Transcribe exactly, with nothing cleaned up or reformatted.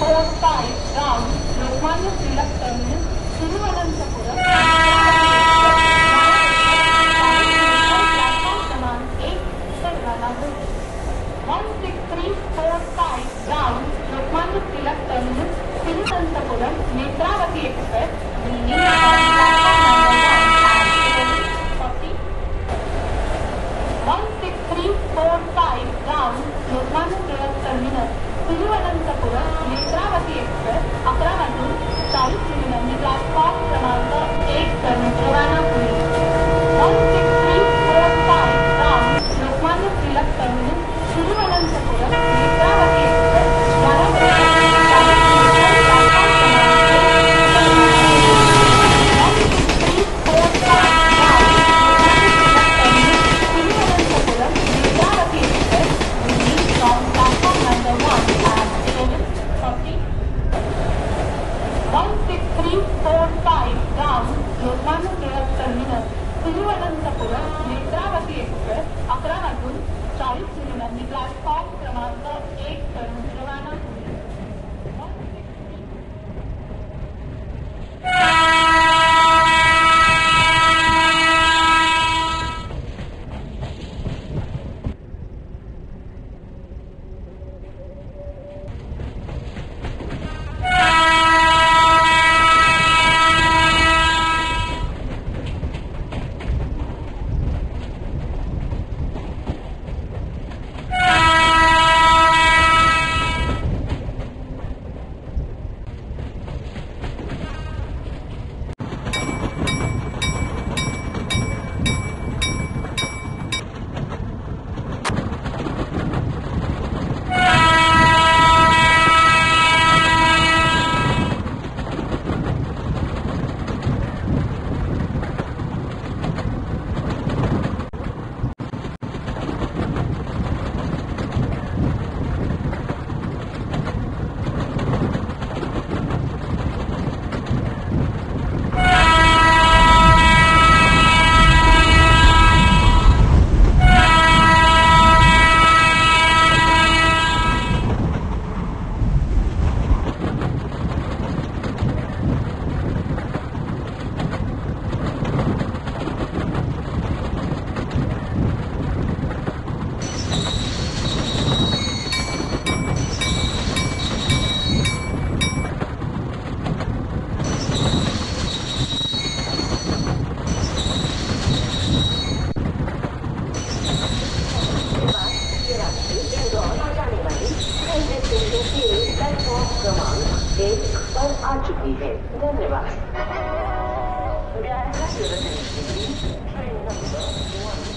four, five round Lokmanya Tilak Terminus, Thiruvananthapuram. one six three four five round Lokmanya Tilak Terminus, Thiruvananthapuram, Netravati Express, meaning on platform number one at eleven forty. one six three four five round Lokmanya Tilak Terminus, Thiruvananthapuram, Netravati Express, अकरा वाजून चाळीस मिनिटांनी platform क्रमांक एक करून रवाना होईल. one six three four five round Lokmanya Tilak Terminus, Thiruvananthapuram, Netravati Express, बारा वाजून चाळीस मिनिटांनी प्लॅटफॉर्म क्रमांक एक one six three four five round Lokmanya Tilak Terminus, Thiruvananthapuram, Netravati Express, leaving from platform number one at eleven forty. one six three four five round Lokmanya Tilak Terminus, Thiruvananthapuram, Netravati Express, अकरा वाजून चाळीस मिनिटांनी platform क्रमांक एक करून रवाना होईल. May I have your attention, please? Train number one